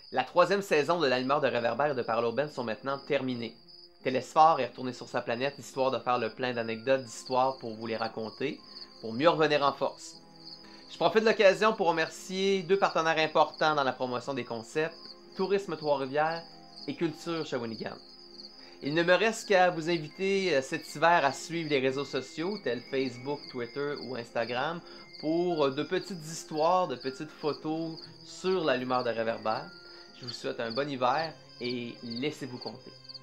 La troisième saison de l'Allumeur de Réverbère et de Parole Urbaine sont maintenant terminées. Télésphore est retourné sur sa planète histoire de faire le plein d'anecdotes, d'histoires pour vous les raconter, pour mieux revenir en force. Je profite de l'occasion pour remercier deux partenaires importants dans la promotion des concepts, Tourisme Trois-Rivières et Culture Shawinigan. Il ne me reste qu'à vous inviter cet hiver à suivre les réseaux sociaux tels Facebook, Twitter ou Instagram pour de petites histoires, de petites photos sur l'Allumeur de Réverbère. Je vous souhaite un bon hiver et laissez-vous compter.